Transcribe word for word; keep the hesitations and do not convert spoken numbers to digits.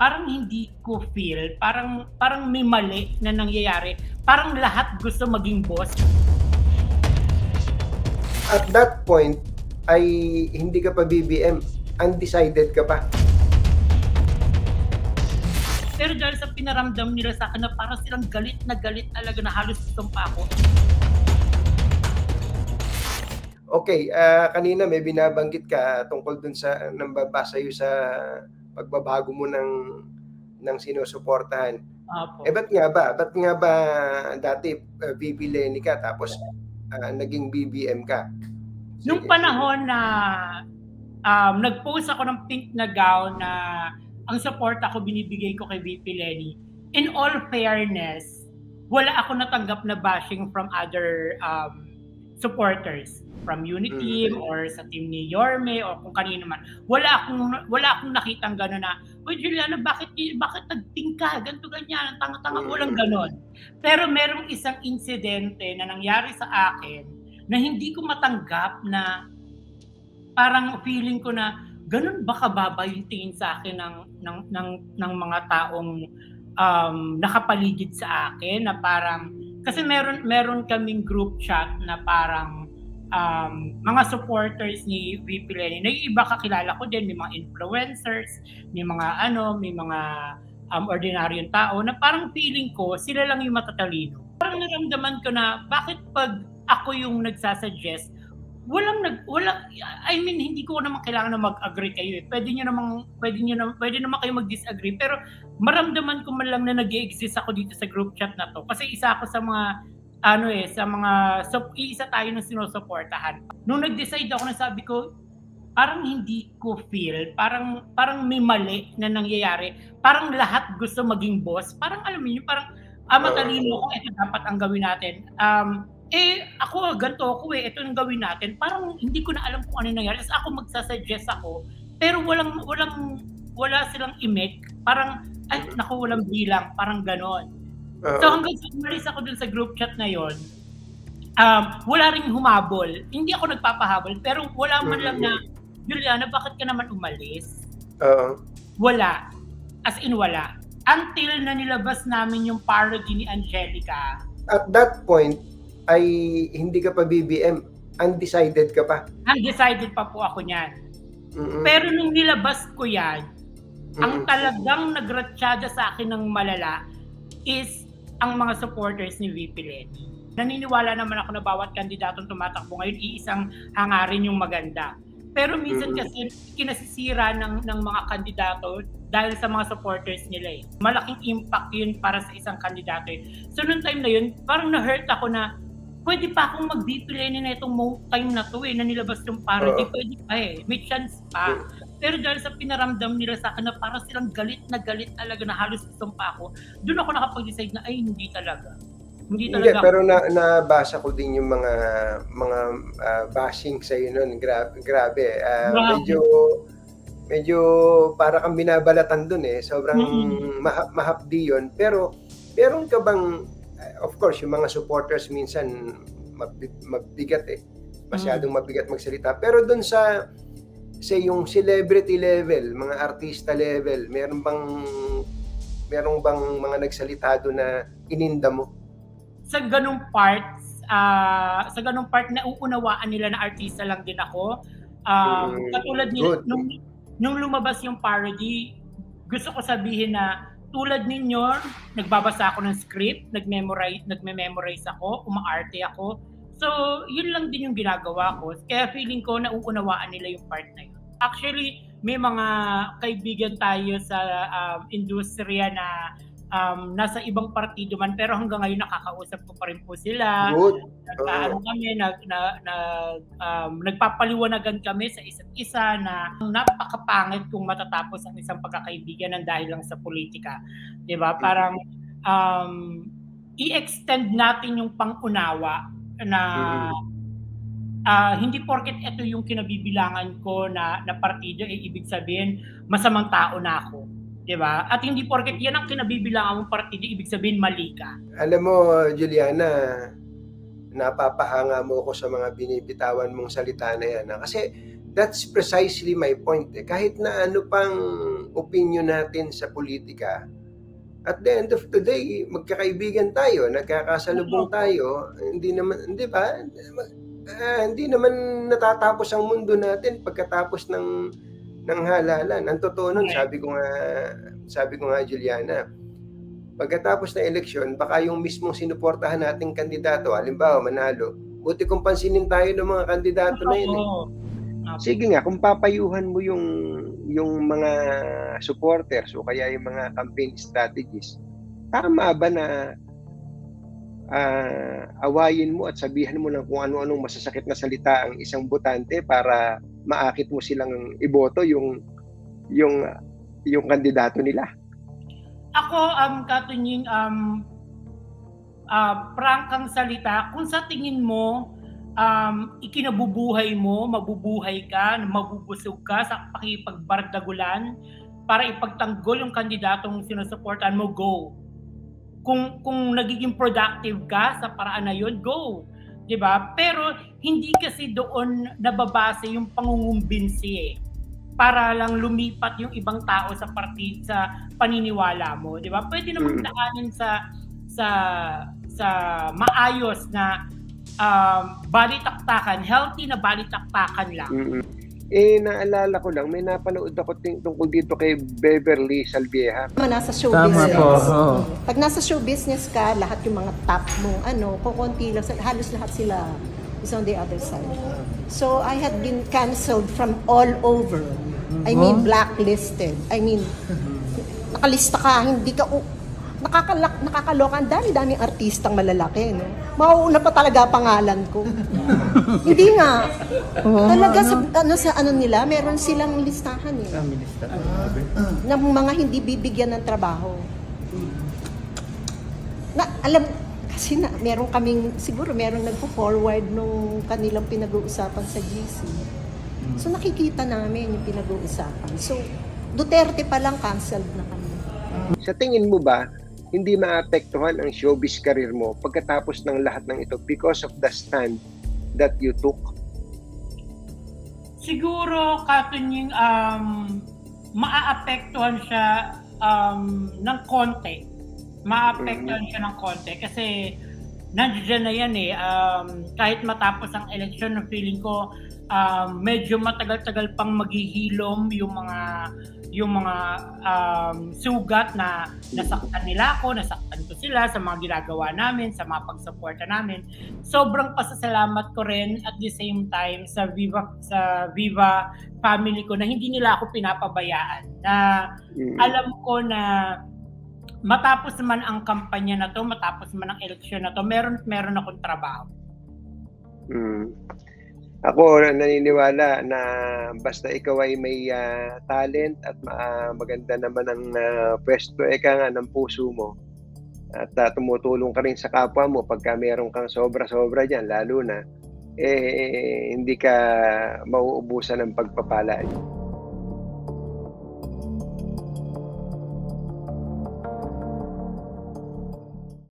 parang hindi ko feel, parang parang may mali na nangyayari. Parang lahat gusto maging boss. At that point ay hindi ka pa B B M, undecided ka pa. Pero dahil sa pinaramdam nila sa akin na parang silang galit na galit talaga na halos tumpa ako. Okay, uh, kanina may binabanggit ka tungkol dun sa nambabasa sa'yo sa pagbabago mo ng ng sinusuportahan. Opo. Eh ba't nga ba? Ba't nga ba dati uh, V P Leni ka tapos uh, naging B B M ka? Sige. Nung panahon na um, nag-post ako ng pink na gown na ang support ako binibigay ko kay V P Leni, in all fairness, wala ako natanggap na bashing from other um, supporters. From Unity mm-hmm. or sa team ni Yorme or kung kanino man. Wala akong wala akong nakitang gano'n na, "Uy, Juliana, bakit bakit nagting ka? Ganito ganyan, tanga-tanga." Walang gano'n. Pero merong isang insidente na nangyari sa akin na hindi ko matanggap na parang feeling ko na gano'n ba kababa yung tingin sa akin ng ng ng ng mga taong um, nakapaligid sa akin na parang kasi meron meron kaming group chat na parang Um, mga supporters ni V P Leni. Naiiba kakilala ko din, may mga influencers, may mga ano, may mga um, ordinaryong tao na parang feeling ko sila lang yung matatalino. Parang naramdaman ko na bakit pag ako yung nagsasuggest, walang nag wala I mean hindi ko naman kailangan na mag-agree kayo eh. Pwede niyo namang pwede niyo naman pwede naman kayo mag-disagree pero maramdaman ko man lang na nag-e-exist ako dito sa group chat na to kasi isa ako sa mga ano eh, sa mga, so, isa tayo ng sinusuportahan. Nung nag-decide ako na sabi ko, parang hindi ko feel, parang parang may mali na nangyayari. Parang lahat gusto maging boss. Parang alam mo yun, parang ah, matalino ko, ito dapat ang gawin natin. Um, eh, ako, ganito ako eh, ito ang gawin natin. Parang hindi ko na alam kung ano nangyayari. Tapos ako magsasuggest ako, pero walang, walang, wala silang imik. Parang, ay, naku, walang bilang. Parang ganon. Uh-oh. So hanggang sa umalis ako dun sa group chat na yon, um, wala ring humabol. Hindi ako nagpapahabol, pero wala man lang na, Juliana, bakit ka naman umalis? Uh-oh. Wala. As in wala. Until na nilabas namin yung parody ni Angelica. At that point, ay hindi ka pa B B M. Undecided ka pa. Undecided pa po ako niyan. Mm-mm. Pero nung nilabas ko yan, mm-mm, ang talagang nagratsyada sa akin ng malala is ang mga supporters ni V P Leni. Naniniwala naman ako na bawat kandidatong tumatakbo ngayon, iisang hangarin yung maganda. Pero minsan kasi kinasisira ng, ng mga kandidato dahil sa mga supporters nila eh. Malaking impact yun para sa isang kandidato eh. So noong time na yun, parang na-hurt ako na pwede pa akong mag-V P Leni na itong time na to eh, na nilabas yung parody. Uh, pwede pa eh, may chance pa. Pero dahil sa pinaramdam nila sa akin na parang silang galit na galit talaga na halos isumpa ako, doon ako nakapag-decide na ay hindi talaga. Hindi talaga. Hindi, pero na, nabasa ko din yung mga mga uh, bashing sa iyo noon. Gra- grabe. Uh, grabe. Medyo medyo para kang binabalatan doon eh. Sobrang mm-hmm. ma- mahapdi yun. Pero meron ka bang, of course, yung mga supporters minsan mabigat eh. Masyadong mm-hmm. mabigat magsalita. Pero doon sa sa yung celebrity level, mga artista level, meron bang meron bang mga nagsalita doon na ininda mo? Sa ganung parts, uh, sa ganung part na uunawaan nila na artista lang din ako. Um, mm, katulad nila, nung, nung lumabas yung parody, gusto ko sabihin na tulad ninyo, nagbabasa ako ng script, nagmemorize, nagme-memorize ako, umaarte ako. So, yun lang din yung ginagawa ko. Kaya feeling ko na uunawaan nila yung part na yun. Actually, may mga kaibigan tayo sa um, industriya na um, nasa ibang partido man, pero hanggang ngayon nakakausap ko pa rin po sila. Good. Nagkaano kami, nag, na, na, um, nagpapaliwanagan kami sa isa't isa na napakapangit kung matatapos ang isang pagkakaibigan ng dahil lang sa politika. Diba? Parang um, i-extend natin yung pangunawa na uh, hindi porket ito yung kinabibilangan ko na, na partido, eh, ibig sabihin masamang tao na ako. Diba? At hindi porket yan ang kinabibilangan mong partido, ibig sabihin mali ka. Alam mo, Juliana, napapahanga mo ko sa mga binibitawan mong salita na yan. Ha? Kasi that's precisely my point. Eh. Kahit na ano pang opinion natin sa politika, at the end of the day, magkakaibigan tayo, nagkakasalubong tayo, hindi naman, hindi ba? Uh, hindi naman natatapos ang mundo natin pagkatapos ng ng halalan. Ang totoo nun, sabi ko nga, sabi ko nga, Juliana, pagkatapos ng eleksyon, baka yung mismong sinuportahan nating kandidato, halimbawa manalo, buti kung pansinin tayo ng mga kandidato na yun. Eh. Sige nga, kung papayuhan mo yung yung mga supporters o kaya yung mga campaign strategies, tama ba na uh, awayin mo at sabihan mo ng kung ano-anong masasakit na salita ang isang botante para maakit mo silang iboto yung yung yung kandidato nila? Ako, um, Katunying, um, uh, prangkang salita, kung sa tingin mo, um, ikinabubuhay mo, mabubuhay ka, mabubusog ka sa pakipagbardagulan para ipagtanggol yung kandidatong sinusuportahan mo, go. Kung kung nagiging productive ka sa paraan na yun, go. Diba? Pero hindi kasi doon nababase yung pangungumbinsi eh, para lang lumipat yung ibang tao sa partit sa paniniwala mo, diba? Pwede namang daanin sa sa sa maayos na Um, balitaktakan, healthy na balitaktakan lang. Mm-hmm. Eh, naalala ko lang, may napanood ako ting- tungkol dito kay Beverly Salvieja. Nasa show Tama business. po. Oh. Pag nasa show business ka, lahat yung mga top mong ano, kukunti lang, halos lahat sila is on the other side. So, I had been canceled from all over. I mean, blacklisted. I mean, nakalista ka, hindi ka, nakakalak, nakakaloka, ang dami-daming artistang malalaki, no? Mauuna pa talaga pangalan ko. Hindi nga. Oh, talaga ano? sa ano sa ano nila, meron silang listahan eh. Kami listahan. Ng mga hindi bibigyan ng trabaho. Na alam kasi na meron kaming siguro meron nagpo-forward nung kanilang pinag-uusapan sa G C. So nakikita namin yung pinag-uusapan. So Duterte pa lang canceled na kami. Sa tingin mo ba hindi maapektuhan ang showbiz career mo pagkatapos ng lahat ng ito because of the stand that you took? Siguro, Katunying, um, maaapektuhan siya um, ng konti. Maaapektuhan mm-hmm. siya ng konti kasi nandiyan na yan eh. Um, kahit matapos ang eleksyon, feeling ko um, medyo matagal-tagal pang maghihilom yung mga yung mga um, sugat na nasaktan nila ako, nasaktan ko sila sa mga ginagawa namin, sa mga pagsuporta namin. Sobrang pasasalamat ko rin at the same time sa Viva sa Viva family ko na hindi nila ako pinapabayaan. Na mm. alam ko na matapos naman ang kampanya na to, matapos naman ang eleksyon na to, meron meron akong trabaho. Mm. Ako naniniwala na basta ikaw ay may uh, talent at uh, maganda naman ang uh, pwesto eka nga ng puso mo at uh, tumutulong ka rin sa kapwa mo pagka meron kang sobra-sobra dyan, lalo na eh hindi ka mauubusan ng pagpapala.